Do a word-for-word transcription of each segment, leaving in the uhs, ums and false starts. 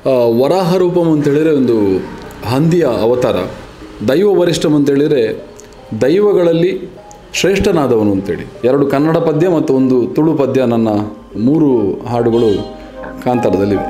ವರಾಹ ರೂಪಂ ಅಂತೇಳಿದರೆ ಒಂದು ಹಂದಿಯ ಅವತಾರ, ದೈವ ವರಿಷ್ಠಂ ಅಂತೇಳಿದರೆ ದೈವಗಳಲ್ಲಿ ಶ್ರೇಷ್ಠನಾದವನು ಅಂತೇಳಿ. ಎರಡು ಕನ್ನಡ ಪದ್ಯ ಮತ್ತು ಒಂದು ತುಳು ಪದ್ಯ, ನನ್ನ ಮೂರು ಹಾಡುಗಳು ಕಾಂತಾರದಲ್ಲಿವೆ.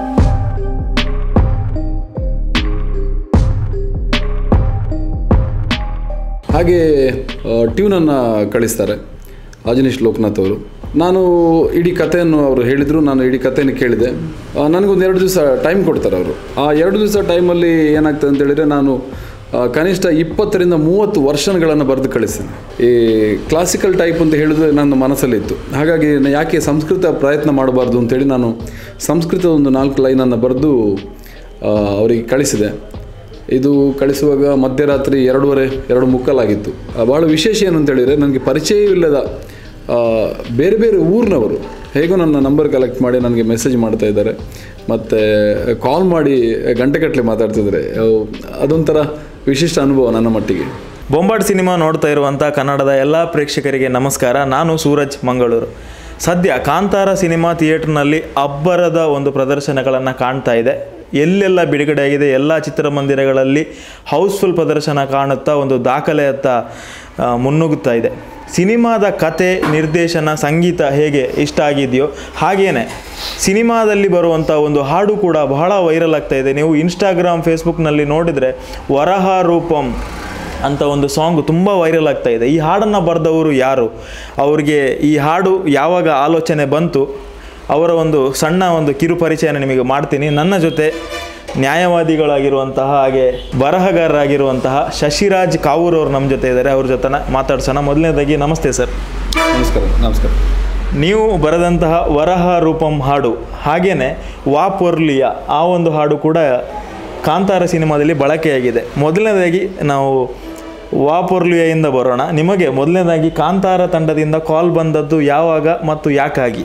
ಹಾಗೆ ಟ್ಯೂನನ್ನು ಕಳಿಸ್ತಾರೆ ಅಜನೀಶ್ ಲೋಕನಾಥ್ ಅವರು. ನಾನು ಇಡೀ ಕಥೆಯನ್ನು ಅವರು ಹೇಳಿದರು, ನಾನು ಇಡೀ ಕಥೆಯನ್ನು ಕೇಳಿದೆ. ನನಗೊಂದು ಎರಡು ದಿವಸ ಟೈಮ್ ಕೊಡ್ತಾರೆ ಅವರು. ಆ ಎರಡು ದಿವಸ ಟೈಮಲ್ಲಿ ಏನಾಗ್ತದೆ ಅಂತೇಳಿದರೆ, ನಾನು ಕನಿಷ್ಠ ಇಪ್ಪತ್ತರಿಂದ ಮೂವತ್ತು ವರ್ಷಗಳನ್ನು ಬರೆದು ಕಳಿಸ್ತೇನೆ. ಈ ಕ್ಲಾಸಿಕಲ್ ಟೈಪ್ ಅಂತ ಹೇಳಿದ್ರೆ ನನ್ನ ಮನಸ್ಸಲ್ಲಿತ್ತು. ಹಾಗಾಗಿ ಯಾಕೆ ಸಂಸ್ಕೃತ ಪ್ರಯತ್ನ ಮಾಡಬಾರ್ದು ಅಂತೇಳಿ ನಾನು ಸಂಸ್ಕೃತದ ಒಂದು ನಾಲ್ಕು ಲೈನನ್ನು ಬರೆದು ಅವರಿಗೆ ಕಳಿಸಿದೆ. ಇದು ಕಳಿಸುವಾಗ ಮಧ್ಯರಾತ್ರಿ ಎರಡೂವರೆ ಎರಡು ಮುಕ್ಕಾಲಾಗಿತ್ತು. ಭಾಳ ವಿಶೇಷ ಏನು ಅಂತೇಳಿದರೆ, ನನಗೆ ಪರಿಚಯವಿಲ್ಲದ ಬೇರೆ ಬೇರೆ ಊರಿನವರು ಹೇಗೋ ನನ್ನ ನಂಬರ್ ಕಲೆಕ್ಟ್ ಮಾಡಿ ನನಗೆ ಮೆಸೇಜ್ ಮಾಡ್ತಾ ಇದ್ದಾರೆ, ಮತ್ತು ಕಾಲ್ ಮಾಡಿ ಗಂಟೆಗಟ್ಟಲೆ ಮಾತಾಡ್ತಿದ್ದಾರೆ. ಅದೊಂಥರ ವಿಶಿಷ್ಟ ಅನುಭವ ನನ್ನ ಮಟ್ಟಿಗೆ. ಬೊಂಬಾಟ್ ಸಿನಿಮಾ ನೋಡ್ತಾ ಇರುವಂಥ ಕನ್ನಡದ ಎಲ್ಲ ಪ್ರೇಕ್ಷಕರಿಗೆ ನಮಸ್ಕಾರ. ನಾನು ಸೂರಜ್, ಮಂಗಳೂರು. ಸದ್ಯ ಕಾಂತಾರ ಸಿನಿಮಾ ಥಿಯೇಟ್ರ್ನಲ್ಲಿ ಅಬ್ಬರದ ಒಂದು ಪ್ರದರ್ಶನಗಳನ್ನು ಕಾಣ್ತಾ ಇದೆ. ಎಲ್ಲೆಲ್ಲ ಬಿಡುಗಡೆಯಾಗಿದೆ, ಎಲ್ಲ ಚಿತ್ರಮಂದಿರಗಳಲ್ಲಿ ಹೌಸ್ಫುಲ್ ಪ್ರದರ್ಶನ ಕಾಣುತ್ತಾ ಒಂದು ದಾಖಲೆಯತ್ತ ಮುನ್ನುಗ್ಗುತ್ತಾ ಇದೆ. ಸಿನಿಮಾದ ಕತೆ, ನಿರ್ದೇಶನ, ಸಂಗೀತ ಹೇಗೆ ಇಷ್ಟ ಆಗಿದೆಯೋ ಹಾಗೇನೆ ಸಿನಿಮಾದಲ್ಲಿ ಬರುವಂಥ ಒಂದು ಹಾಡು ಕೂಡ ಬಹಳ ವೈರಲ್ ಆಗ್ತಾ ಇದೆ. ನೀವು ಇನ್ಸ್ಟಾಗ್ರಾಮ್, ಫೇಸ್ಬುಕ್ನಲ್ಲಿ ನೋಡಿದರೆ ವರಹ ರೂಪಂ ಅಂತ ಒಂದು ಸಾಂಗ್ ತುಂಬ ವೈರಲ್ ಆಗ್ತಾ ಇದೆ. ಈ ಹಾಡನ್ನು ಬರೆದವರು ಯಾರು, ಅವ್ರಿಗೆ ಈ ಹಾಡು ಯಾವಾಗ ಆಲೋಚನೆ ಬಂತು, ಅವರ ಒಂದು ಸಣ್ಣ ಒಂದು ಕಿರು ಪರಿಚಯನ ನಿಮಗೆ ಮಾಡ್ತೀನಿ. ನನ್ನ ಜೊತೆ ನ್ಯಾಯವಾದಿಗಳಾಗಿರುವಂತಹ ಹಾಗೆ ಬರಹಗಾರರಾಗಿರುವಂತಹ ಶಶಿರಾಜ್ ಕಾವೂರ್ ಅವರು ನಮ್ಮ ಜೊತೆ ಇದ್ದಾರೆ. ಅವ್ರ ಜೊತೆ ಮಾತಾಡ್ಸೋಣ. ಮೊದಲನೇದಾಗಿ ನಮಸ್ತೆ ಸರ್. ನಮಸ್ಕಾರ. ನಮಸ್ಕಾರ. ನೀವು ಬರೆದಂತಹ ವರಹ ರೂಪಂ ಹಾಡು, ಹಾಗೆಯೇ ವಾಪೊರ್ಲಿಯ ಆ ಒಂದು ಹಾಡು ಕೂಡ ಕಾಂತಾರ ಸಿನಿಮಾದಲ್ಲಿ ಬಳಕೆಯಾಗಿದೆ. ಮೊದಲನೇದಾಗಿ ನಾವು ವಾಪೊರ್ಲಿಯಿಂದ ಬರೋಣ. ನಿಮಗೆ ಮೊದಲನೇದಾಗಿ ಕಾಂತಾರ ತಂಡದಿಂದ ಕಾಲ್ ಬಂದದ್ದು ಯಾವಾಗ ಮತ್ತು ಯಾಕಾಗಿ?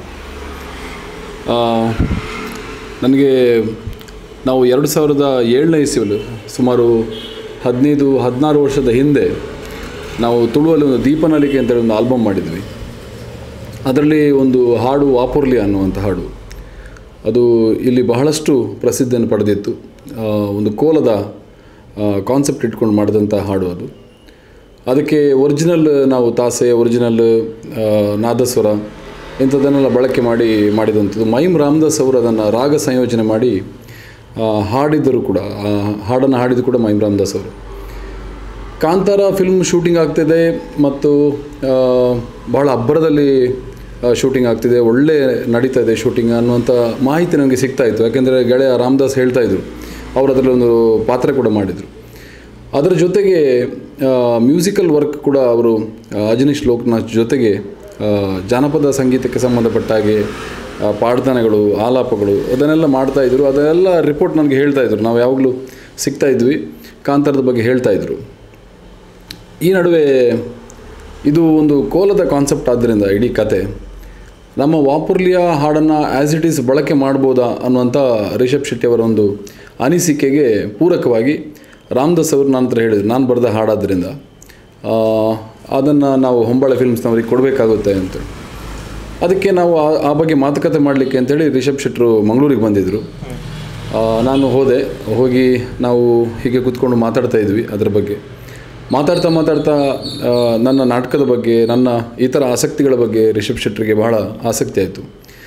ನನಗೆ ನಾವು ಎರಡು ಸಾವಿರದ ಏಳನೇ ಇಸ್ವಿಯಲ್ಲಿ, ಸುಮಾರು ಹದಿನೈದು ಹದಿನಾರು ವರ್ಷದ ಹಿಂದೆ, ನಾವು ತುಳುವಲ್ಲಿ ಒಂದು ದೀಪನಲಿಕೆ ಅಂತೇಳಿ ಒಂದು ಆಲ್ಬಮ್ ಮಾಡಿದ್ವಿ. ಅದರಲ್ಲಿ ಒಂದು ಹಾಡು ವಾಪೊರ್ಲಿ ಅನ್ನುವಂಥ ಹಾಡು, ಅದು ಇಲ್ಲಿ ಬಹಳಷ್ಟು ಪ್ರಸಿದ್ಧಿಯನ್ನು ಪಡೆದಿತ್ತು. ಒಂದು ಕೋಲದ ಕಾನ್ಸೆಪ್ಟ್ ಇಟ್ಕೊಂಡು ಮಾಡಿದಂಥ ಹಾಡು ಅದು. ಅದಕ್ಕೆ ಒರಿಜಿನಲ್ ನಾವು ತಾಸೆ, ಒರಿಜಿನಲ್ ನಾದಸ್ವರ ಇಂಥದ್ದನ್ನೆಲ್ಲ ಬಳಕೆ ಮಾಡಿ ಮಾಡಿದಂಥದ್ದು. ಮೈಮ್ ರಾಮದಾಸ್ ಅವರು ಅದನ್ನು ರಾಗ ಸಂಯೋಜನೆ ಮಾಡಿ ಹಾಡಿದ್ದರು ಕೂಡ. ಹಾಡನ್ನು ಹಾಡಿದ್ದು ಕೂಡ ಮೈಮ್ ರಾಮದಾಸ್ ಅವರು. ಕಾಂತಾರ ಫಿಲ್ಮ್ ಶೂಟಿಂಗ್ ಆಗ್ತಿದೆ ಮತ್ತು ಭಾಳ ಅಬ್ಬರದಲ್ಲಿ ಶೂಟಿಂಗ್ ಆಗ್ತಿದೆ, ಒಳ್ಳೆ ನಡೀತಾ ಇದೆ ಶೂಟಿಂಗ್ ಅನ್ನುವಂಥ ಮಾಹಿತಿ ನನಗೆ ಸಿಗ್ತಾಯಿತ್ತು. ಯಾಕೆಂದರೆ ಗೆಳೆಯ ರಾಮದಾಸ್ ಹೇಳ್ತಾಯಿದ್ರು, ಅವರು ಅದರಲ್ಲಿ ಒಂದು ಪಾತ್ರ ಕೂಡ ಮಾಡಿದರು. ಅದರ ಜೊತೆಗೆ ಮ್ಯೂಸಿಕಲ್ ವರ್ಕ್ ಕೂಡ ಅವರು ಅಜನೀಶ್ ಲೋಕನಾಥ್ ಜೊತೆಗೆ ಜಾನಪದ ಸಂಗೀತಕ್ಕೆ ಸಂಬಂಧಪಟ್ಟ ಹಾಗೆ ಪಾಡ್ದನೆಗಳು, ಆಲಾಪಗಳು ಅದನ್ನೆಲ್ಲ ಮಾಡ್ತಾಯಿದ್ರು. ಅದನ್ನೆಲ್ಲ ರಿಪೋರ್ಟ್ ನನಗೆ ಹೇಳ್ತಾಯಿದ್ರು. ನಾವು ಯಾವಾಗಲೂ ಸಿಗ್ತಾಯಿದ್ವಿ, ಕಾಂತಾರದ ಬಗ್ಗೆ ಹೇಳ್ತಾಯಿದ್ರು. ಈ ನಡುವೆ ಇದು ಒಂದು ಕೋಲದ ಕಾನ್ಸೆಪ್ಟ್ ಆದ್ದರಿಂದ ಇಡೀ ಕತೆ, ನಮ್ಮ ವಾಪೊರ್ಲಿಯ ಹಾಡನ್ನು ಆ್ಯಸ್ ಇಟ್ ಈಸ್ ಬಳಕೆ ಮಾಡ್ಬೋದಾ ಅನ್ನುವಂಥ ರಿಷಬ್ ಶೆಟ್ಟಿ ಅವರ ಒಂದು ಅನಿಸಿಕೆಗೆ ಪೂರಕವಾಗಿ ರಾಮದಾಸ್ ಅವರು ನನ್ನ ಹತ್ರ ಹೇಳಿದರು, ನಾನು ಬರೆದ ಹಾಡಾದ್ದರಿಂದ ಅದನ್ನು ನಾವು ಹೊಂಬಾಳೆ ಫಿಲ್ಮ್ಸ್ನವ್ರಿಗೆ ಕೊಡಬೇಕಾಗುತ್ತೆ ಅಂತ. ಅದಕ್ಕೆ ನಾವು ಆ ಬಗ್ಗೆ ಮಾತುಕತೆ ಮಾಡಲಿಕ್ಕೆ ಅಂಥೇಳಿ ರಿಷಬ್ ಶೆಟ್ಟರು ಮಂಗಳೂರಿಗೆ ಬಂದಿದ್ದರು. ನಾನು ಹೋದೆ. ಹೋಗಿ ನಾವು ಹೀಗೆ ಕೂತ್ಕೊಂಡು ಮಾತಾಡ್ತಾ ಇದ್ವಿ. ಅದರ ಬಗ್ಗೆ ಮಾತಾಡ್ತಾ ಮಾತಾಡ್ತಾ ನನ್ನ ನಾಟಕದ ಬಗ್ಗೆ, ನನ್ನ ಈ ಥರ ಆಸಕ್ತಿಗಳ ಬಗ್ಗೆ ರಿಷಬ್ ಶೆಟ್ಟರಿಗೆ ಬಹಳ ಆಸಕ್ತಿ ಆಯಿತು.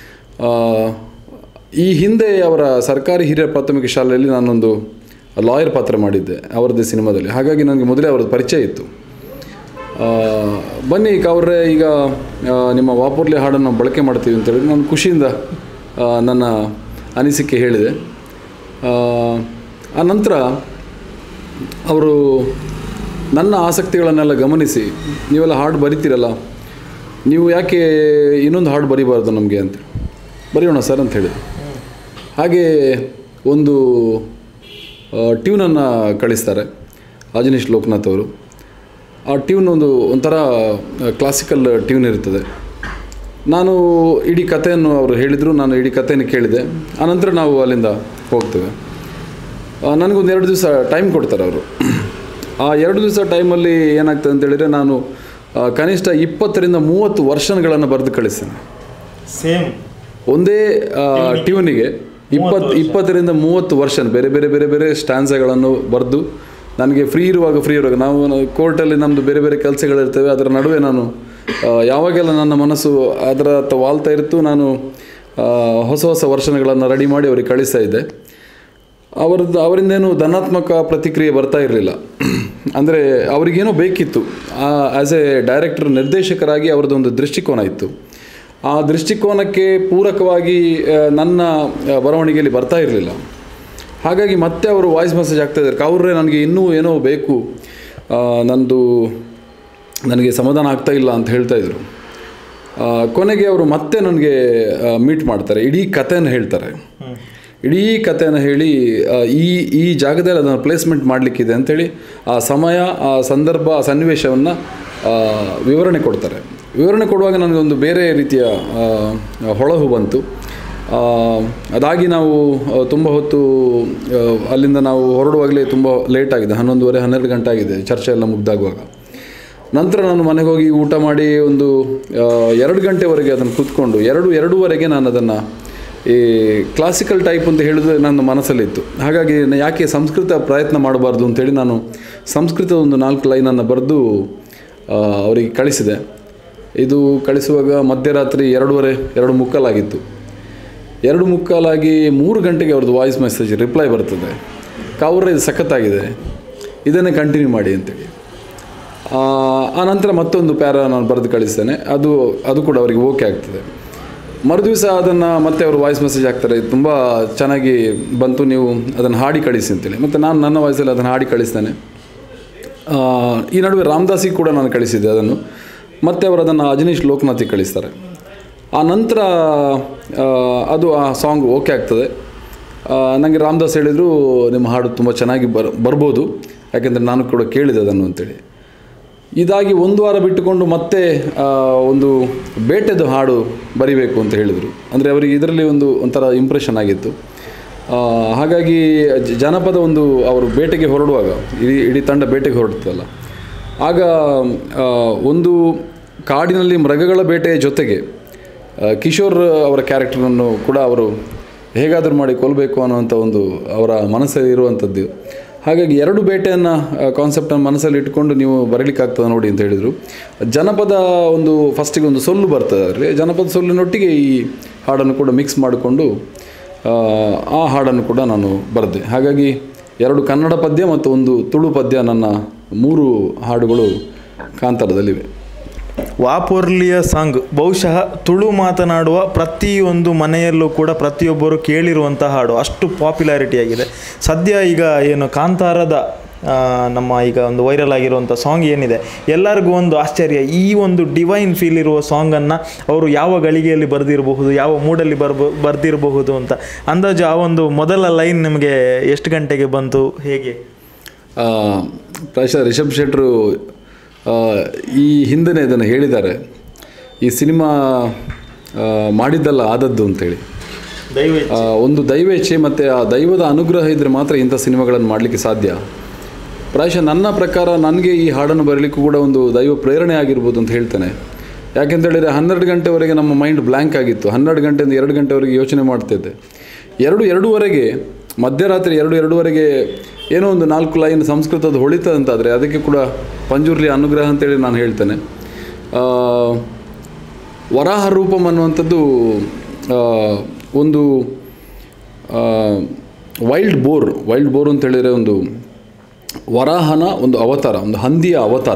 ಈ ಹಿಂದೆ ಅವರ ಸರ್ಕಾರಿ ಹಿರಿಯ ಪ್ರಾಥಮಿಕ ಶಾಲೆಯಲ್ಲಿ ನಾನೊಂದು ಲಾಯರ್ ಪಾತ್ರ ಮಾಡಿದ್ದೆ ಅವರದ್ದೇ ಸಿನಿಮಾದಲ್ಲಿ. ಹಾಗಾಗಿ ನನಗೆ ಮೊದಲೇ ಅವರದ್ದು ಪರಿಚಯ ಇತ್ತು. ಬನ್ನಿ ಕಾವ್ರೆ, ಈಗ ನಿಮ್ಮ ವಾಪೊರ್ಲಿ ಹಾಡನ್ನು ಬಳಕೆ ಮಾಡ್ತೀವಿ ಅಂತೇಳಿ ನಾನು ಖುಷಿಯಿಂದ ನನ್ನ ಅನಿಸಿಕೆ ಹೇಳಿದೆ. ಆ ನಂತರ ಅವರು ನನ್ನ ಆಸಕ್ತಿಗಳನ್ನೆಲ್ಲ ಗಮನಿಸಿ, ನೀವೆಲ್ಲ ಹಾಡು ಬರಿತೀರಲ್ಲ, ನೀವು ಯಾಕೆ ಇನ್ನೊಂದು ಹಾಡು ಬರೀಬಾರ್ದು ನಮಗೆ ಅಂತ. ಬರೆಯೋಣ ಸರ್ ಅಂತ ಹೇಳಿದೆ. ಹಾಗೆ ಒಂದು ಟ್ಯೂನನ್ನು ಕಳಿಸ್ತಾರೆ ಅಜನೀಶ್ ಲೋಕನಾಥ್ ಅವರು. ಆ ಟ್ಯೂನ್ ಒಂದು ಒಂಥರ ಕ್ಲಾಸಿಕಲ್ ಟ್ಯೂನ್ ಇರ್ತದೆ. ನಾನು ಇಡೀ ಕಥೆಯನ್ನು ಅವರು ಹೇಳಿದರು, ನಾನು ಇಡೀ ಕಥೆಯನ್ನು ಕೇಳಿದೆ. ಆನಂತರ ನಾವು ಅಲ್ಲಿಂದ ಹೋಗ್ತೇವೆ. ನನಗೊಂದು ಎರಡು ದಿವಸ ಟೈಮ್ ಕೊಡ್ತಾರೆ ಅವರು. ಆ ಎರಡು ದಿವಸ ಟೈಮಲ್ಲಿ ಏನಾಗ್ತದೆ ಅಂತೇಳಿದರೆ, ನಾನು ಕನಿಷ್ಠ ಇಪ್ಪತ್ತರಿಂದ ಮೂವತ್ತು ವರ್ಷಗಳನ್ನು ಬರೆದು ಕಳಿಸ್ತೇನೆ. ಸೇಮ್ ಒಂದೇ ಟ್ಯೂನಿಗೆ ಇಪ್ಪತ್ತು ಇಪ್ಪತ್ತರಿಂದ ಮೂವತ್ತು ವರ್ಷ ಬೇರೆ ಬೇರೆ ಬೇರೆ ಬೇರೆ ಸ್ಟ್ಯಾನ್ಸಗಳನ್ನು ಬರೆದು ನನಗೆ ಫ್ರೀ ಇರುವಾಗ ಫ್ರೀ ಇರುವಾಗ ನಾವು ಕೋರ್ಟಲ್ಲಿ ನಮ್ಮದು ಬೇರೆ ಬೇರೆ ಕೆಲಸಗಳಿರ್ತವೆ, ಅದರ ನಡುವೆ ನಾನು ಯಾವಾಗೆಲ್ಲ ನನ್ನ ಮನಸ್ಸು ಅದರ ಹತ್ತ ವಾಲ್ತಾ ಇರ್ತು, ನಾನು ಹೊಸ ಹೊಸ ವರ್ಷಗಳನ್ನು ರೆಡಿ ಮಾಡಿ ಅವರಿಗೆ ಕಳಿಸ್ತಾ ಇದ್ದೆ. ಅವರದ್ದು ಅವರಿಂದೇನು ಧನಾತ್ಮಕ ಪ್ರತಿಕ್ರಿಯೆ ಬರ್ತಾ ಇರಲಿಲ್ಲ. ಅಂದರೆ ಅವರಿಗೇನೋ ಬೇಕಿತ್ತು, ಆ್ಯಸ್ ಎ ಡೈರೆಕ್ಟರ್ ನಿರ್ದೇಶಕರಾಗಿ ಅವರದ್ದೊಂದು ದೃಷ್ಟಿಕೋನ ಇತ್ತು. ಆ ದೃಷ್ಟಿಕೋನಕ್ಕೆ ಪೂರಕವಾಗಿ ನನ್ನ ಬರವಣಿಗೆಯಲ್ಲಿ ಬರ್ತಾ ಇರಲಿಲ್ಲ. ಹಾಗಾಗಿ ಮತ್ತೆ ಅವರು ವಾಯ್ಸ್ ಮೆಸೇಜ್ ಆಗ್ತಾಯಿದ್ದಾರೆ, ಕವೂರ್ರೆ ನನಗೆ ಇನ್ನೂ ಏನೋ ಬೇಕು, ನಂದು ನನಗೆ ಸಮಾಧಾನ ಆಗ್ತಾ ಇಲ್ಲ ಅಂತ ಹೇಳ್ತಾಯಿದ್ರು. ಕೊನೆಗೆ ಅವರು ಮತ್ತೆ ನನಗೆ ಮೀಟ್ ಮಾಡ್ತಾರೆ, ಇಡೀ ಕಥೆಯನ್ನು ಹೇಳ್ತಾರೆ. ಇಡೀ ಕಥೆಯನ್ನು ಹೇಳಿ ಈ ಈ ಜಾಗದಲ್ಲಿ ಅದನ್ನು ಪ್ಲೇಸ್ಮೆಂಟ್ ಮಾಡಲಿಕ್ಕಿದೆ ಅಂಥೇಳಿ ಆ ಸಮಯ, ಆ ಸಂದರ್ಭ, ಆ ಸನ್ನಿವೇಶವನ್ನು ವಿವರಣೆ ಕೊಡ್ತಾರೆ. ವಿವರಣೆ ಕೊಡುವಾಗ ನನಗೊಂದು ಬೇರೆ ರೀತಿಯ ಹೊಳಹು ಬಂತು. ಅದಾಗಿ ನಾವು ತುಂಬ ಹೊತ್ತು ಅಲ್ಲಿಂದ ನಾವು ಹೊರಡುವಾಗಲೇ ತುಂಬ ಲೇಟ್ ಆಗಿದೆ, ಹನ್ನೊಂದುವರೆ ಹನ್ನೆರಡು ಗಂಟೆ ಆಗಿದೆ ಚರ್ಚೆ ಎಲ್ಲ ಮುಗ್ದಾಗುವಾಗ. ನಂತರ ನಾನು ಮನೆಗೆ ಹೋಗಿ ಊಟ ಮಾಡಿ ಒಂದು ಎರಡು ಗಂಟೆವರೆಗೆ ಅದನ್ನು ಕೂತ್ಕೊಂಡು ಎರಡು ಎರಡೂವರೆಗೆ ನಾನು ಅದನ್ನು ಈ ಕ್ಲಾಸಿಕಲ್ ಟೈಪ್ ಅಂತ ಹೇಳಿದ್ರೆ ನನ್ನ ಮನಸ್ಸಲ್ಲಿತ್ತು. ಹಾಗಾಗಿ ಯಾಕೆ ಸಂಸ್ಕೃತ ಪ್ರಯತ್ನ ಮಾಡಬಾರ್ದು ಅಂಥೇಳಿ ನಾನು ಸಂಸ್ಕೃತದ ಒಂದು ನಾಲ್ಕು ಲೈನನ್ನು ಬರೆದು ಅವರಿಗೆ ಕಳಿಸಿದೆ. ಇದು ಕಳಿಸುವಾಗ ಮಧ್ಯರಾತ್ರಿ ಎರಡೂವರೆ ಎರಡು ಮುಕ್ಕಾಲಾಗಿತ್ತು. ಎರಡು ಮುಕ್ಕಾಲಾಗಿ ಮೂರು ಗಂಟೆಗೆ ಅವ್ರದ್ದು ವಾಯ್ಸ್ ಮೆಸೇಜ್ ರಿಪ್ಲೈ ಬರ್ತದೆ, ಕವೂರ್ ಇದು ಸಖತ್ತಾಗಿದೆ, ಇದನ್ನೇ ಕಂಟಿನ್ಯೂ ಮಾಡಿ ಅಂತೇಳಿ. ಆ ನಂತರ ಮತ್ತೊಂದು ಪ್ಯಾರ ನಾನು ಬರೆದು ಕಳಿಸ್ತೇನೆ, ಅದು ಅದು ಕೂಡ ಅವರಿಗೆ ಓಕೆ ಆಗ್ತದೆ. ಮರುದಿವಸ ಅದನ್ನು ಮತ್ತೆ ಅವರು ವಾಯ್ಸ್ ಮೆಸೇಜ್ ಹಾಕ್ತಾರೆ, ತುಂಬ ಚೆನ್ನಾಗಿ ಬಂತು, ನೀವು ಅದನ್ನು ಹಾಡಿ ಕಳಿಸಿ ಅಂತೇಳಿ. ಮತ್ತು ನಾನು ನನ್ನ ವಾಯ್ಸಲ್ಲಿ ಅದನ್ನು ಹಾಡಿ ಕಳಿಸ್ತೇನೆ. ಈ ನಡುವೆ ರಾಮದಾಸಿಗೆ ಕೂಡ ನಾನು ಕಳಿಸಿದ್ದೆ ಅದನ್ನು, ಮತ್ತು ಅವರು ಅದನ್ನು ಅಜನೀಶ್ ಲೋಕನಾಥಿಗೆ ಕಳಿಸ್ತಾರೆ. ಆ ನಂತರ ಅದು ಆ ಸಾಂಗ್ ಓಕೆ ಆಗ್ತದೆ. ನನಗೆ ರಾಮದಾಸ್ ಹೇಳಿದರು, ನಿಮ್ಮ ಹಾಡು ತುಂಬ ಚೆನ್ನಾಗಿ ಬರ್ ಬರ್ಬೋದು, ಯಾಕೆಂದರೆ ನಾನು ಕೂಡ ಕೇಳಿದೆ ಅದನ್ನು ಅಂತೇಳಿ. ಇದಾಗಿ ಒಂದು ವಾರ ಬಿಟ್ಟುಕೊಂಡು ಮತ್ತೆ ಒಂದು ಬೇಟೆದು ಹಾಡು ಬರಿಬೇಕು ಅಂತ ಹೇಳಿದರು. ಅಂದರೆ ಅವರಿಗೆ ಇದರಲ್ಲಿ ಒಂದು ಒಂಥರ ಇಂಪ್ರೆಷನ್ ಆಗಿತ್ತು. ಹಾಗಾಗಿ ಜನಪದ ಒಂದು ಅವರು ಬೇಟೆಗೆ ಹೊರಡುವಾಗ, ಇಡೀ ಇಡೀ ತಂಡ ಬೇಟೆಗೆ ಹೊರಡ್ತಲ್ಲ, ಆಗ ಒಂದು ಕಾಡಿನಲ್ಲಿ ಮೃಗಗಳ ಬೇಟೆಯ ಜೊತೆಗೆ ಕಿಶೋರ್ ಅವರ ಕ್ಯಾರೆಕ್ಟರನ್ನು ಕೂಡ ಅವರು ಹೇಗಾದರೂ ಮಾಡಿ ಕೊಲ್ಲಬೇಕು ಅನ್ನುವಂಥ ಒಂದು ಅವರ ಮನಸ್ಸಲ್ಲಿ ಇರುವಂಥದ್ದು. ಹಾಗಾಗಿ ಎರಡು ಬೇಟೆಯನ್ನು ಕಾನ್ಸೆಪ್ಟನ್ನು ಮನಸ್ಸಲ್ಲಿ ಇಟ್ಕೊಂಡು ನೀವು ಬರೀಲಿಕ್ಕಾಗ್ತದೆ ನೋಡಿ ಅಂತ ಹೇಳಿದರು. ಜನಪದ ಒಂದು ಫಸ್ಟಿಗೆ ಒಂದು ಸೊಲ್ಲು ಬರ್ತದೆ, ಅದರಲ್ಲಿ ಜನಪದ ಸೊಲ್ಲಿನೊಟ್ಟಿಗೆ ಈ ಹಾಡನ್ನು ಕೂಡ ಮಿಕ್ಸ್ ಮಾಡಿಕೊಂಡು ಆ ಹಾಡನ್ನು ಕೂಡ ನಾನು ಬರೆದೆ. ಹಾಗಾಗಿ ಎರಡು ಕನ್ನಡ ಪದ್ಯ ಮತ್ತು ಒಂದು ತುಳು ಪದ್ಯ, ನನ್ನ ಮೂರು ಹಾಡುಗಳು ಕಾಂತಾರದಲ್ಲಿವೆ. ವಾಪೊರ್ಲಿಯ ಸಾಂಗ್ ಬಹುಶಃ ತುಳು ಮಾತನಾಡುವ ಪ್ರತಿಯೊಂದು ಮನೆಯಲ್ಲೂ ಕೂಡ ಪ್ರತಿಯೊಬ್ಬರು ಕೇಳಿರುವಂಥ ಹಾಡು, ಅಷ್ಟು ಪಾಪ್ಯುಲಾರಿಟಿ ಆಗಿದೆ. ಸದ್ಯ ಈಗ ಏನು ಕಾಂತಾರದ ನಮ್ಮ ಈಗ ಒಂದು ವೈರಲ್ ಆಗಿರುವಂಥ ಸಾಂಗ್ ಏನಿದೆ, ಎಲ್ಲರಿಗೂ ಒಂದು ಆಶ್ಚರ್ಯ, ಈ ಒಂದು ಡಿವೈನ್ ಫೀಲ್ ಇರುವ ಸಾಂಗನ್ನು ಅವರು ಯಾವ ಗಳಿಗೆಯಲ್ಲಿ ಬರೆದಿರಬಹುದು, ಯಾವ ಮೂಡಲ್ಲಿ ಬರ್ಬೋ ಬರೆದಿರಬಹುದು ಅಂತ ಅಂದಾಜು ಆ ಒಂದು ಮೊದಲ ಲೈನ್ ನಿಮಗೆ ಎಷ್ಟು ಗಂಟೆಗೆ ಬಂತು, ಹೇಗೆ? ಪ್ರಾಯಶಃ ರಿಷಬ್ ಶೆಟ್ಟರು ಈ ಹಿಂದೆ ಇದನ್ನು ಹೇಳಿದ್ದಾರೆ, ಈ ಸಿನಿಮಾ ಮಾಡಿದ್ದಲ್ಲ ಆದದ್ದು ಅಂತೇಳಿ. ಒಂದು ದೈವೇಚ್ಛೆ ಮತ್ತು ಆ ದೈವದ ಅನುಗ್ರಹ ಇದ್ದರೆ ಮಾತ್ರ ಇಂಥ ಸಿನಿಮಾಗಳನ್ನು ಮಾಡಲಿಕ್ಕೆ ಸಾಧ್ಯ. ಪ್ರಾಯಶಃ ನನ್ನ ಪ್ರಕಾರ ನನಗೆ ಈ ಹಾಡನ್ನು ಬರಲಿಕ್ಕೂ ಕೂಡ ಒಂದು ದೈವ ಪ್ರೇರಣೆ ಆಗಿರ್ಬೋದು ಅಂತ ಹೇಳ್ತೇನೆ. ಯಾಕೆಂತೇಳಿದರೆ ಹನ್ನೆರಡು ಗಂಟೆವರೆಗೆ ನಮ್ಮ ಮೈಂಡ್ ಬ್ಲ್ಯಾಂಕ್ ಆಗಿತ್ತು. ಹನ್ನೆರಡು ಗಂಟೆಯಿಂದ ಎರಡು ಗಂಟೆವರೆಗೆ ಯೋಚನೆ ಮಾಡ್ತಿದ್ದೆ. ಎರಡು ಎರಡೂವರೆಗೆ ಮಧ್ಯರಾತ್ರಿ ಎರಡು ಎರಡೂವರೆಗೆ ಏನೋ ಒಂದು ನಾಲ್ಕು ಲೈನ್ ಸಂಸ್ಕೃತದ ಹೊಳಿತದಂತಾದರೆ ಅದಕ್ಕೆ ಕೂಡ ಪಂಜುರ್ಲಿ ಅನುಗ್ರಹ ಅಂತೇಳಿ ನಾನು ಹೇಳ್ತೇನೆ. ವರಾಹ ರೂಪಂ ಅನ್ನುವಂಥದ್ದು ಒಂದು ವೈಲ್ಡ್ ಬೋರ್ ವೈಲ್ಡ್ ಬೋರ್ ಅಂತ ಹೇಳಿದರೆ ಒಂದು ವರಾಹನ ಒಂದು ಅವತಾರ, ಒಂದು ಹಂದಿಯ ಅವತಾರ.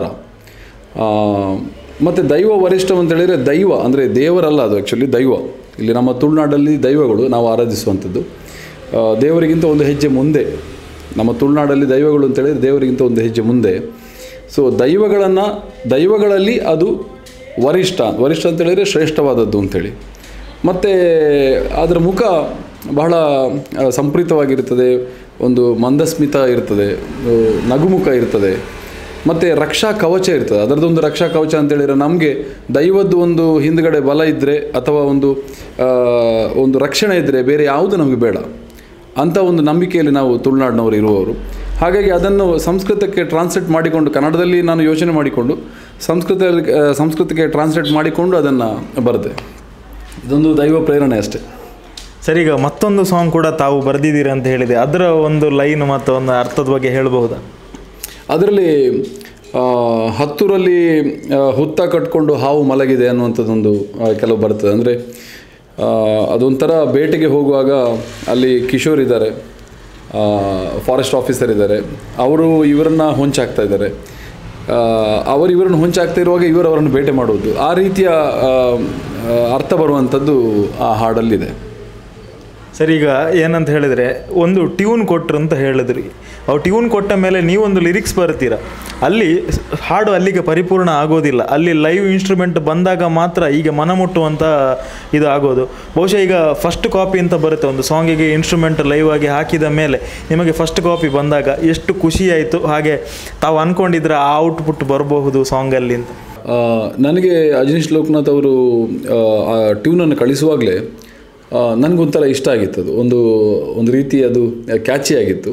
ಮತ್ತು ದೈವ ವರಿಷ್ಠ ಅಂತೇಳಿದರೆ ದೈವ ಅಂದರೆ ದೇವರಲ್ಲ, ಅದು ಆ್ಯಕ್ಚುಲಿ ದೈವ. ಇಲ್ಲಿ ನಮ್ಮ ತುಳುನಾಡಲ್ಲಿ ದೈವಗಳು ನಾವು ಆರಾಧಿಸುವಂಥದ್ದು ದೇವರಿಗಿಂತ ಒಂದು ಹೆಜ್ಜೆ ಮುಂದೆ. ನಮ್ಮ ತುಳುನಾಡಲ್ಲಿ ದೈವಗಳು ಅಂತೇಳಿದರೆ ದೇವರಿಗಿಂತ ಒಂದು ಹೆಜ್ಜೆ ಮುಂದೆ. ಸೊ ದೈವಗಳನ್ನು ದೈವಗಳಲ್ಲಿ ಅದು ವರಿಷ್ಠ ವರಿಷ್ಠ ಅಂತೇಳಿದರೆ ಶ್ರೇಷ್ಠವಾದದ್ದು ಅಂಥೇಳಿ. ಮತ್ತು ಅದರ ಮುಖ ಬಹಳ ಸಂಪ್ರೀತವಾಗಿರ್ತದೆ, ಒಂದು ಮಂದಸ್ಮಿತ ಇರ್ತದೆ, ನಗುಮುಖ ಇರ್ತದೆ, ಮತ್ತು ರಕ್ಷಾ ಕವಚ ಇರ್ತದೆ. ಅದರದ್ದೊಂದು ರಕ್ಷಾ ಕವಚ ಅಂತೇಳಿದರೆ ನಮಗೆ ದೈವದ್ದು ಒಂದು ಹಿಂದುಗಡೆ ಬಲ ಇದ್ದರೆ ಅಥವಾ ಒಂದು ಒಂದು ರಕ್ಷಣೆ ಇದ್ದರೆ ಬೇರೆ ಯಾವುದು ನಮಗೆ ಬೇಡ ಅಂಥ ಒಂದು ನಂಬಿಕೆಯಲ್ಲಿ ನಾವು ತುಳುನಾಡಿನವರು ಇರುವವರು. ಹಾಗಾಗಿ ಅದನ್ನು ಸಂಸ್ಕೃತಕ್ಕೆ ಟ್ರಾನ್ಸ್ಲೇಟ್ ಮಾಡಿಕೊಂಡು, ಕನ್ನಡದಲ್ಲಿ ನಾನು ಯೋಚನೆ ಮಾಡಿಕೊಂಡು ಸಂಸ್ಕೃತ ಸಂಸ್ಕೃತಕ್ಕೆ ಟ್ರಾನ್ಸ್ಲೇಟ್ ಮಾಡಿಕೊಂಡು ಅದನ್ನು ಬರೆದೆ. ಇದೊಂದು ದೈವ ಪ್ರೇರಣೆ ಅಷ್ಟೇ. ಸರ್, ಈಗ ಮತ್ತೊಂದು ಸಾಂಗ್ ಕೂಡ ತಾವು ಬರೆದಿದ್ದೀರಿ ಅಂತ ಹೇಳಿದೆ, ಅದರ ಒಂದು ಲೈನ್ ಮತ್ತು ಒಂದು ಅರ್ಥದ ಬಗ್ಗೆ ಹೇಳಬಹುದಾ? ಅದರಲ್ಲಿ ಹತ್ತೂರಲ್ಲಿ ಹುತ್ತ ಕಟ್ಕೊಂಡು ಹಾವು ಮಲಗಿದೆ ಅನ್ನುವಂಥದ್ದೊಂದು ಕೆಲವು ಬರ್ತದೆ. ಅಂದರೆ ಅದೊಂಥರ ಬೇಟೆಗೆ ಹೋಗುವಾಗ ಅಲ್ಲಿ ಕಿಶೋರ್ ಇದ್ದಾರೆ, ಫಾರೆಸ್ಟ್ ಆಫೀಸರ್ ಇದ್ದಾರೆ, ಅವರು ಇವರನ್ನು ಹೊಂಚಾಕ್ತಾ ಇದ್ದಾರೆ. ಅವರು ಇವರನ್ನು ಹೊಂಚಾಕ್ತಾ ಇರುವಾಗ ಇವರು ಅವರನ್ನು ಬೇಟೆ ಮಾಡುವುದು, ಆ ರೀತಿಯ ಅರ್ಥ ಬರುವಂಥದ್ದು ಆ ಹಾಡಲ್ಲಿದೆ. ಸರ್, ಈಗ ಏನಂತ ಹೇಳಿದರೆ ಒಂದು ಟ್ಯೂನ್ ಕೊಟ್ಟರು ಅಂತ ಹೇಳಿದ್ರಿ, ಅವು ಟ್ಯೂನ್ ಕೊಟ್ಟ ಮೇಲೆ ನೀವೊಂದು ಲಿರಿಕ್ಸ್ ಬರ್ತೀರ, ಅಲ್ಲಿ ಹಾಡು ಅಲ್ಲಿಗೆ ಪರಿಪೂರ್ಣ ಆಗೋದಿಲ್ಲ. ಅಲ್ಲಿ ಲೈವ್ ಇನ್ಸ್ಟ್ರೂಮೆಂಟ್ ಬಂದಾಗ ಮಾತ್ರ ಈಗ ಮನ ಮುಟ್ಟುವಂಥ ಇದು ಆಗೋದು. ಬಹುಶಃ ಈಗ ಫಸ್ಟ್ ಕಾಪಿ ಅಂತ ಬರುತ್ತೆ ಒಂದು ಸಾಂಗಿಗೆ, ಇನ್ಸ್ಟ್ರೂಮೆಂಟ್ ಲೈವ್ ಆಗಿ ಹಾಕಿದ ಮೇಲೆ ನಿಮಗೆ ಫಸ್ಟ್ ಕಾಪಿ ಬಂದಾಗ ಎಷ್ಟು ಖುಷಿಯಾಯಿತು, ಹಾಗೆ ತಾವು ಅಂದ್ಕೊಂಡಿದ್ರೆ ಆ ಔಟ್ಪುಟ್ ಬರಬಹುದು ಸಾಂಗಲ್ಲಿ ಅಂತ? ನನಗೆ ಅಜನೀಶ್ ಲೋಕನಾಥ್ ಅವರು ಆ ಟ್ಯೂನನ್ನು ಕಳಿಸುವಾಗಲೇ ನನಗೊಂಥರ ಇಷ್ಟ ಆಗಿತ್ತು. ಅದು ಒಂದು ಒಂದು ರೀತಿ ಅದು ಕ್ಯಾಚಿ ಆಗಿತ್ತು.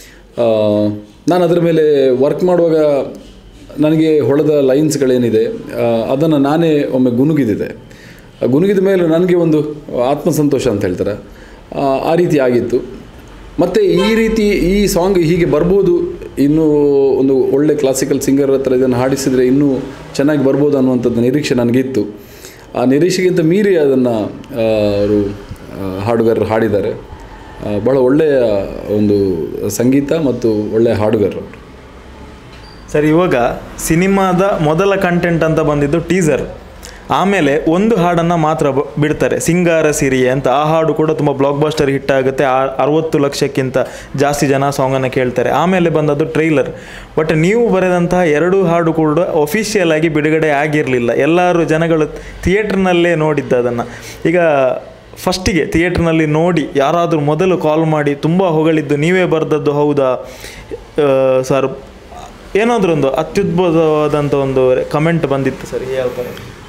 ನಾನು ಅದರ ಮೇಲೆ ವರ್ಕ್ ಮಾಡುವಾಗ ನನಗೆ ಹೊಳೆದ ಲೈನ್ಸ್ಗಳೇನಿದೆ ಅದನ್ನು ನಾನೇ ಒಮ್ಮೆ ಗುನುಗಿದಿದೆ. ಗುನುಗಿದ ಮೇಲೆ ನನಗೆ ಒಂದು ಆತ್ಮಸಂತೋಷ ಅಂತ ಹೇಳ್ತಾರೆ, ಆ ರೀತಿ ಆಗಿತ್ತು. ಮತ್ತು ಈ ರೀತಿ ಈ ಸಾಂಗ್ ಹೀಗೆ ಬರ್ಬೋದು, ಇನ್ನೂ ಒಂದು ಒಳ್ಳೆ ಕ್ಲಾಸಿಕಲ್ ಸಿಂಗರ್ ಹತ್ರ ಇದನ್ನು ಹಾಡಿಸಿದರೆ ಇನ್ನೂ ಚೆನ್ನಾಗಿ ಬರ್ಬೋದು ಅನ್ನುವಂಥದ್ದು ನಿರೀಕ್ಷೆ ನನಗಿತ್ತು. ಆ ನಿರೀಕ್ಷೆಗಿಂತ ಮೀರಿ ಅದನ್ನು ಅವರು ಹಾಡುಗಾರರು ಹಾಡಿದ್ದಾರೆ. ಭಾಳ ಒಳ್ಳೆಯ ಒಂದು ಸಂಗೀತ ಮತ್ತು ಒಳ್ಳೆಯ ಹಾಡುಗಾರರು. ಸರ್, ಇವಾಗ ಸಿನಿಮಾದ ಮೊದಲ ಕಂಟೆಂಟ್ ಅಂತ ಬಂದಿದ್ದು ಟೀಸರ್, ಆಮೇಲೆ ಒಂದು ಹಾಡನ್ನು ಮಾತ್ರ ಬಿಡ್ತಾರೆ, ಸಿಂಗಾರ ಸಿರಿಯೆ ಅಂತ. ಆ ಹಾಡು ಕೂಡ ತುಂಬ ಬ್ಲಾಕ್ ಬಾಸ್ಟರ್ ಹಿಟ್ ಆಗುತ್ತೆ, ಆ ಅರವತ್ತು ಲಕ್ಷಕ್ಕಿಂತ ಜಾಸ್ತಿ ಜನ ಸಾಂಗನ್ನು ಕೇಳ್ತಾರೆ. ಆಮೇಲೆ ಬಂದದ್ದು ಟ್ರೈಲರ್. ಬಟ್ ನೀವು ಬರೆದಂತಹ ಎರಡು ಹಾಡು ಕೂಡ ಒಫಿಷಿಯಲ್ ಆಗಿ ಬಿಡುಗಡೆ ಆಗಿರಲಿಲ್ಲ, ಎಲ್ಲರೂ ಜನಗಳು ಥಿಯೇಟ್ರ್ನಲ್ಲೇ ನೋಡಿದ್ದು ಅದನ್ನು. ಈಗ ಫಸ್ಟಿಗೆ ಥಿಯೇಟ್ರ್ನಲ್ಲಿ ನೋಡಿ ಯಾರಾದರೂ ಮೊದಲು ಕಾಲ್ ಮಾಡಿ ತುಂಬ ಹೊಗಳಿದ್ದು ನೀವೇ ಬರೆದದ್ದು ಹೌದಾ ಸರ್, ಏನಾದರೂ ಅತ್ಯದ್ಭುತವಾದಂಥ ಒಂದು ಕಮೆಂಟ್ ಬಂದಿತ್ತು ಸರ್, ಯಾವ ಥರ?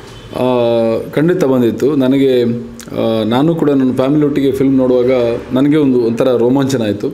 ಖಂಡಿತ ಬಂದಿತ್ತು. ನನಗೆ ನಾನು ಕೂಡ ನನ್ನ ಫ್ಯಾಮಿಲಿ ಒಟ್ಟಿಗೆ ಫಿಲ್ಮ್ ನೋಡುವಾಗ ನನಗೆ ಒಂದು ಒಂಥರ ರೋಮಾಂಚನ ಆಯಿತು.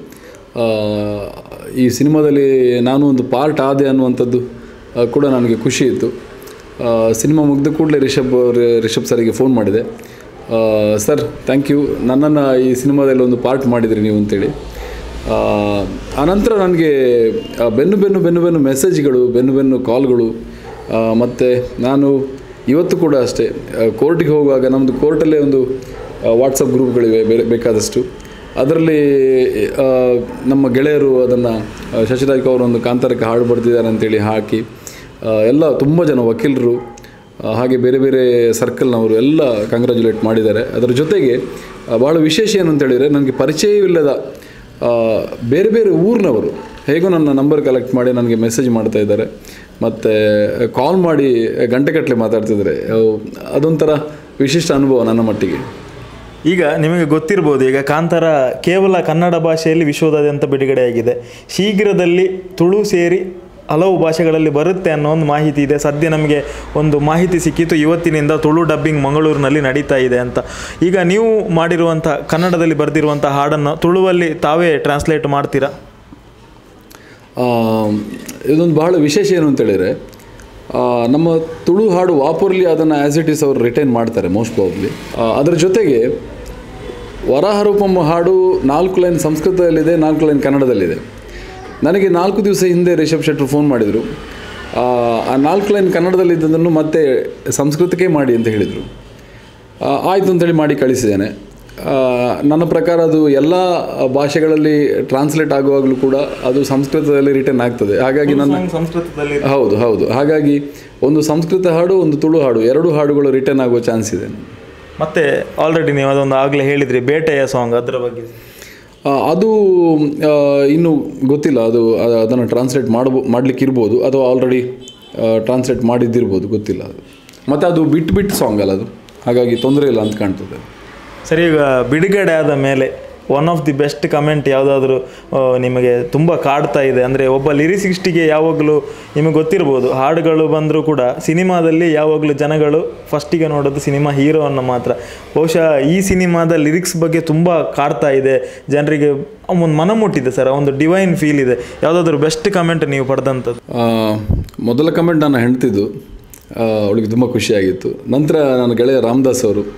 ಈ ಸಿನಿಮಾದಲ್ಲಿ ನಾನು ಒಂದು ಪಾರ್ಟ್ ಆದೆ ಅನ್ನುವಂಥದ್ದು ಕೂಡ ನನಗೆ ಖುಷಿ ಇತ್ತು. ಸಿನಿಮಾ ಮುಗಿದ ಕೂಡಲೇ ರಿಷಬ್ ರಿಷಬ್ ಸರಿಗೆ ಫೋನ್ ಮಾಡಿದೆ, ಸರ್ ಥ್ಯಾಂಕ್ ಯು, ನನ್ನನ್ನು ಈ ಸಿನಿಮಾದಲ್ಲಿ ಒಂದು ಪಾರ್ಟ್ ಮಾಡಿದ್ರಿ ನೀವು ಅಂತೇಳಿ. ಆನಂತರ ನನಗೆ ಬೆನ್ನು ಬೆನ್ನು ಬೆನ್ನು ಬೆನ್ನು ಮೆಸೇಜ್ಗಳು, ಬೆನ್ನು ಬೆನ್ನು ಕಾಲ್ಗಳು. ಮತ್ತು ನಾನು ಇವತ್ತು ಕೂಡ ಅಷ್ಟೇ ಕೋರ್ಟಿಗೆ ಹೋಗುವಾಗ ನಮ್ಮದು ಕೋರ್ಟಲ್ಲೇ ಒಂದು ವಾಟ್ಸಪ್ ಗ್ರೂಪ್ಗಳಿವೆ ಬೇರೆ ಬೇಕಾದಷ್ಟು. ಅದರಲ್ಲಿ ನಮ್ಮ ಗೆಳೆಯರು ಅದನ್ನು ಶಶಿರಾಜ್ ಅವರು ಒಂದು ಕಾಂತಾರಕ್ಕೆ ಹಾಡು ಬರ್ತಿದ್ದಾರೆ ಅಂತೇಳಿ ಹಾಕಿ ಎಲ್ಲ ತುಂಬ ಜನ ವಕೀಲರು ಹಾಗೆ ಬೇರೆ ಬೇರೆ ಸರ್ಕಲ್ನವರು ಎಲ್ಲ ಕಂಗ್ರ್ಯಾಚುಲೇಟ್ ಮಾಡಿದ್ದಾರೆ. ಅದರ ಜೊತೆಗೆ ಭಾಳ ವಿಶೇಷ ಏನು ಅಂತೇಳಿದರೆ, ನನಗೆ ಪರಿಚಯವಿಲ್ಲದ ಬೇರೆ ಬೇರೆ ಊರಿನವರು ಹೇಗೋ ನನ್ನ ನಂಬರ್ ಕಲೆಕ್ಟ್ ಮಾಡಿ ನನಗೆ ಮೆಸೇಜ್ ಮಾಡ್ತಾ ಇದ್ದಾರೆ, ಮತ್ತು ಕಾಲ್ ಮಾಡಿ ಗಂಟೆಗಟ್ಟಲೆ ಮಾತಾಡ್ತಿದ್ದಾರೆ. ಅದೊಂಥರ ವಿಶಿಷ್ಟ ಅನುಭವ ನನ್ನ ಮಟ್ಟಿಗೆ. ಈಗ ನಿಮಗೆ ಗೊತ್ತಿರ್ಬೋದು, ಈಗ ಕಾಂತಾರ ಕೇವಲ ಕನ್ನಡ ಭಾಷೆಯಲ್ಲಿ ವಿಶ್ವದಾದ್ಯಂತ ಬಿಡುಗಡೆಯಾಗಿದೆ. ಶೀಘ್ರದಲ್ಲಿ ತುಳು ಸೇರಿ ಹಲವು ಭಾಷೆಗಳಲ್ಲಿ ಬರುತ್ತೆ ಅನ್ನೋ ಒಂದು ಮಾಹಿತಿ ಇದೆ. ಸದ್ಯ ನಮಗೆ ಒಂದು ಮಾಹಿತಿ ಸಿಕ್ಕಿತ್ತು, ಇವತ್ತಿನಿಂದ ತುಳು ಡಬ್ಬಿಂಗ್ ಮಂಗಳೂರಿನಲ್ಲಿ ನಡೀತಾ ಇದೆ ಅಂತ. ಈಗ ನೀವು ಮಾಡಿರುವಂಥ ಕನ್ನಡದಲ್ಲಿ ಬರೆದಿರುವಂಥ ಹಾಡನ್ನು ತುಳುವಲ್ಲಿ ತಾವೇ ಟ್ರಾನ್ಸ್ಲೇಟ್ ಮಾಡ್ತೀರಾ? ಇದೊಂದು ಬಹಳ ವಿಶೇಷ ಏನು ಅಂತೇಳಿದರೆ, ನಮ್ಮ ತುಳು ಹಾಡು ವಾಪುರ್ಲಿ ಅದನ್ನು ಆ್ಯಸ್ ಇಟ್ ಈಸ್ ಅವರು ರಿಟೈನ್ ಮಾಡ್ತಾರೆ ಮೋಸ್ಟ್ ಪ್ರಾಬಬ್ಲಿ. ಅದರ ಜೊತೆಗೆ ವರಾಹ ರೂಪಂ ಹಾಡು ನಾಲ್ಕು ಲೈನ್ ಸಂಸ್ಕೃತದಲ್ಲಿದೆ, ನಾಲ್ಕು ಲೈನ್ ಕನ್ನಡದಲ್ಲಿದೆ. ನನಗೆ ನಾಲ್ಕು ದಿವಸ ಹಿಂದೆ ರಿಷಬ್ ಶೆಟ್ಟರು ಫೋನ್ ಮಾಡಿದರು, ಆ ನಾಲ್ಕು ಲೈನ್ ಕನ್ನಡದಲ್ಲಿದ್ದದನ್ನು ಮತ್ತೆ ಸಂಸ್ಕೃತಕ್ಕೆ ಮಾಡಿ ಅಂತ ಹೇಳಿದರು. ಆಯಿತು ಅಂತೇಳಿ ಮಾಡಿ ಕಳಿಸಿದ್ದೇನೆ. ನನ್ನ ಪ್ರಕಾರ ಅದು ಎಲ್ಲ ಭಾಷೆಗಳಲ್ಲಿ ಟ್ರಾನ್ಸ್ಲೇಟ್ ಆಗುವಾಗಲೂ ಕೂಡ ಅದು ಸಂಸ್ಕೃತದಲ್ಲಿ ರಿಟರ್ನ್ ಆಗ್ತದೆ. ಹಾಗಾಗಿ ನನ್ನ ಸಂಸ್ಕೃತದಲ್ಲಿ ಹೌದು ಹೌದು ಹಾಗಾಗಿ ಒಂದು ಸಂಸ್ಕೃತ ಹಾಡು, ಒಂದು ತುಳು ಹಾಡು, ಎರಡು ಹಾಡುಗಳು ರಿಟರ್ನ್ ಆಗುವ ಚಾನ್ಸ್ ಇದೆ. ಮತ್ತು ಆಲ್ರೆಡಿ ನೀವು ಅದೊಂದು ಆಗಲೇ ಹೇಳಿದ್ರಿ ಬೇಟೆಯ ಸಾಂಗ್, ಅದರ ಬಗ್ಗೆ ಅದು ಇನ್ನೂ ಗೊತ್ತಿಲ್ಲ. ಅದು ಅದನ್ನು ಟ್ರಾನ್ಸ್ಲೇಟ್ ಮಾಡ್ಬೋ ಮಾಡಲಿಕ್ಕೆ ಇರ್ಬೋದು, ಅಥವಾ ಆಲ್ರೆಡಿ ಟ್ರಾನ್ಸ್ಲೇಟ್ ಮಾಡಿದ್ದಿರ್ಬೋದು, ಗೊತ್ತಿಲ್ಲ ಅದು. ಮತ್ತು ಅದು ಬಿಟ್ಟು ಬಿಟ್ಟು ಸಾಂಗ್ ಅಲ್ಲ ಅದು, ಹಾಗಾಗಿ ತೊಂದರೆ ಇಲ್ಲ ಅಂತ ಕಾಣ್ತದೆ. ಸರಿ, ಈಗ ಬಿಡುಗಡೆ ಆದ ಮೇಲೆ one of the best comment ಯಾವುದಾದ್ರೂ ನಿಮಗೆ ತುಂಬ ಕಾಡ್ತಾ ಇದೆ ಅಂದರೆ, ಒಬ್ಬ ಲಿರಿಸಿಸ್ಟಿಗೆ ಯಾವಾಗಲೂ ನಿಮಗೆ ಗೊತ್ತಿರ್ಬೋದು, ಹಾಡುಗಳು ಬಂದರೂ ಕೂಡ ಸಿನಿಮಾದಲ್ಲಿ ಯಾವಾಗಲೂ ಜನಗಳು ಫಸ್ಟಿಗೆ ನೋಡೋದು ಸಿನಿಮಾ ಹೀರೋವನ್ನು ಮಾತ್ರ. ಬಹುಶಃ ಈ ಸಿನಿಮಾದ ಲಿರಿಕ್ಸ್ ಬಗ್ಗೆ ತುಂಬ ಕಾಡ್ತಾ ಇದೆ ಜನರಿಗೆ, ಒಂದು ಮನ ಮುಟ್ಟಿದೆ ಸರ್, ಒಂದು ಡಿವೈನ್ ಫೀಲ್ ಇದೆ. ಯಾವುದಾದ್ರೂ ಬೆಸ್ಟ್ ಕಮೆಂಟ್ ನೀವು ಪಡೆದಂಥದ್ದು? ಮೊದಲ ಕಮೆಂಟ್ ನಾನು ಹೆಣ್ತಿದ್ದು, ಅವಳಿಗೆ ತುಂಬ ಖುಷಿಯಾಗಿತ್ತು. ನಂತರ ನನ್ನ ಗೆಳೆಯ ರಾಮದಾಸ್ ಅವರು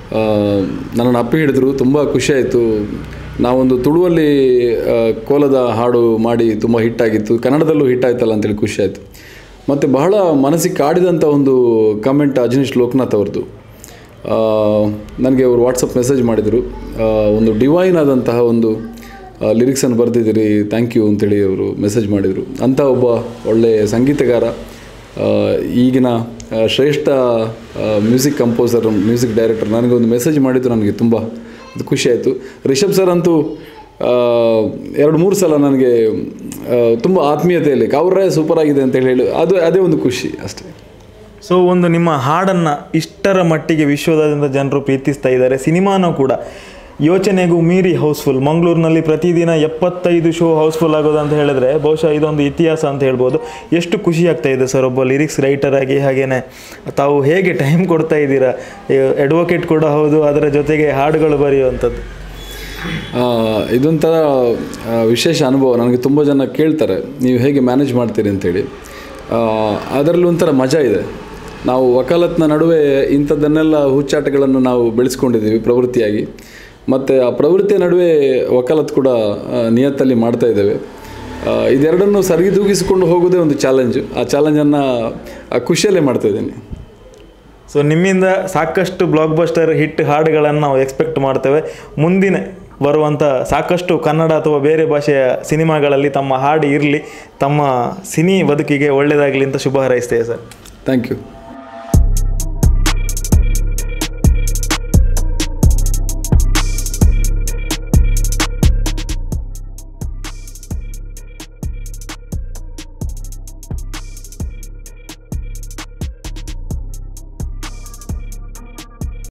ನನ್ನನ್ನು ಅಪ್ಪಿ ಹಿಡಿದ್ರು. ತುಂಬ ಖುಷಿಯಾಯಿತು. ನಾವೊಂದು ತುಳುವಲ್ಲಿ ಕೋಲದ ಹಾಡು ಮಾಡಿ ತುಂಬ ಹಿಟ್ಟಾಗಿತ್ತು, ಕನ್ನಡದಲ್ಲೂ ಹಿಟ್ಟಾಯ್ತಲ್ಲ ಅಂತೇಳಿ ಖುಷಿಯಾಯಿತು. ಮತ್ತು ಬಹಳ ಮನಸ್ಸಿಗೆ ಕಾಡಿದಂಥ ಒಂದು ಕಮೆಂಟ್ ಅಜನೀಶ್ ಲೋಕನಾಥ್ ಅವ್ರದ್ದು. ನನಗೆ ಅವರು ವಾಟ್ಸಪ್ ಮೆಸೇಜ್ ಮಾಡಿದರು, ಒಂದು ಡಿವೈನ್ ಆದಂತಹ ಒಂದು ಲಿರಿಕ್ಸನ್ನು ಬರೆದಿದ್ದೀರಿ, ಥ್ಯಾಂಕ್ ಯು ಅಂತೇಳಿ ಅವರು ಮೆಸೇಜ್ ಮಾಡಿದರು. ಅಂಥ ಒಬ್ಬ ಒಳ್ಳೆಯ ಸಂಗೀತಗಾರ, ಈಗಿನ ಶ್ರೇಷ್ಠ ಮ್ಯೂಸಿಕ್ ಕಂಪೋಸರ್, ಮ್ಯೂಸಿಕ್ ಡೈರೆಕ್ಟರ್ ನನಗೆ ಒಂದು ಮೆಸೇಜ್ ಮಾಡಿದ್ದು ನನಗೆ ತುಂಬ ಅದು ಖುಷಿಯಾಯಿತು. ರಿಷಬ್ ಸರ್ ಅಂತೂ ಎರಡು ಮೂರು ಸಲ ನನಗೆ ತುಂಬ ಆತ್ಮೀಯತೆಯಲ್ಲಿ ಕವೂರೇ ಸೂಪರ್ ಆಗಿದೆ ಅಂತೇಳಿ ಹೇಳಿ ಅದು ಅದೇ ಒಂದು ಖುಷಿ ಅಷ್ಟೇ. ಸೊ ಒಂದು ನಿಮ್ಮ ಹಾಡನ್ನು ಇಷ್ಟರ ಮಟ್ಟಿಗೆ ವಿಶ್ವದಾದ್ಯಂತ ಜನರು ಪ್ರೀತಿಸ್ತಾ ಇದ್ದಾರೆ. ಸಿನಿಮಾನೂ ಕೂಡ ಯೋಚನೆಗೂ ಮೀರಿ ಹೌಸ್ಫುಲ್. ಮಂಗಳೂರಿನಲ್ಲಿ ಪ್ರತಿದಿನ ಎಪ್ಪತ್ತೈದು ಶೋ ಹೌಸ್ಫುಲ್ ಆಗೋದು ಅಂತ ಹೇಳಿದ್ರೆ ಬಹುಶಃ ಇದೊಂದು ಇತಿಹಾಸ ಅಂತ ಹೇಳ್ಬೋದು. ಎಷ್ಟು ಖುಷಿ ಆಗ್ತಾ ಇದೆ ಸರ್ ಒಬ್ಬ ಲಿರಿಕ್ಸ್ ರೈಟರ್ ಆಗಿ. ಹಾಗೆಯೇ ತಾವು ಹೇಗೆ ಟೈಮ್ ಕೊಡ್ತಾ ಇದ್ದೀರಾ? ಅಡ್ವೊಕೇಟ್ ಕೂಡ ಹೌದು, ಅದರ ಜೊತೆಗೆ ಹಾಡುಗಳು ಬರೆಯುವಂಥದ್ದು. ಇದೊಂಥರ ವಿಶೇಷ ಅನುಭವ. ನನಗೆ ತುಂಬ ಜನ ಕೇಳ್ತಾರೆ ನೀವು ಹೇಗೆ ಮ್ಯಾನೇಜ್ ಮಾಡ್ತೀರಿ ಅಂತೇಳಿ. ಅದರಲ್ಲೂ ಒಂಥರ ಮಜಾ ಇದೆ. ನಾವು ವಕಾಲತ್ನ ನಡುವೆ ಇಂಥದ್ದನ್ನೆಲ್ಲ ಹುಚ್ಚಾಟಗಳನ್ನು ನಾವು ಬೆಳೆಸ್ಕೊಂಡಿದ್ದೀವಿ ಪ್ರವೃತ್ತಿಯಾಗಿ. ಮತ್ತು ಆ ಪ್ರವೃತ್ತಿಯ ನಡುವೆ ವಕಾಲತ್ ಕೂಡ ನಿಯತ್ತಲ್ಲಿ ಮಾಡ್ತಾ ಇದ್ದೇವೆ. ಇದೆರಡನ್ನು ಸರಿದೂಗಿಸಿಕೊಂಡು ಹೋಗೋದೇ ಒಂದು ಚಾಲೆಂಜು. ಆ ಚಾಲೆಂಜನ್ನು ಆ ಖುಷಿಯಲ್ಲೇ ಮಾಡ್ತಾಯಿದ್ದೀನಿ. ಸೊ ನಿಮ್ಮಿಂದ ಸಾಕಷ್ಟು ಬ್ಲಾಕ್ ಬಸ್ಟರ್ ಹಿಟ್ ಹಾಡುಗಳನ್ನು ನಾವು ಎಕ್ಸ್ಪೆಕ್ಟ್ ಮಾಡ್ತೇವೆ. ಮುಂದಿನ ಬರುವಂಥ ಸಾಕಷ್ಟು ಕನ್ನಡ ಅಥವಾ ಬೇರೆ ಭಾಷೆಯ ಸಿನಿಮಾಗಳಲ್ಲಿ ತಮ್ಮ ಹಾಡು ಇರಲಿ, ತಮ್ಮ ಸಿನಿ ಬದುಕಿಗೆ ಒಳ್ಳೆಯದಾಗಲಿ ಅಂತ ಶುಭ ಹಾರೈಸ್ತೇವೆ ಸರ್. Thank you.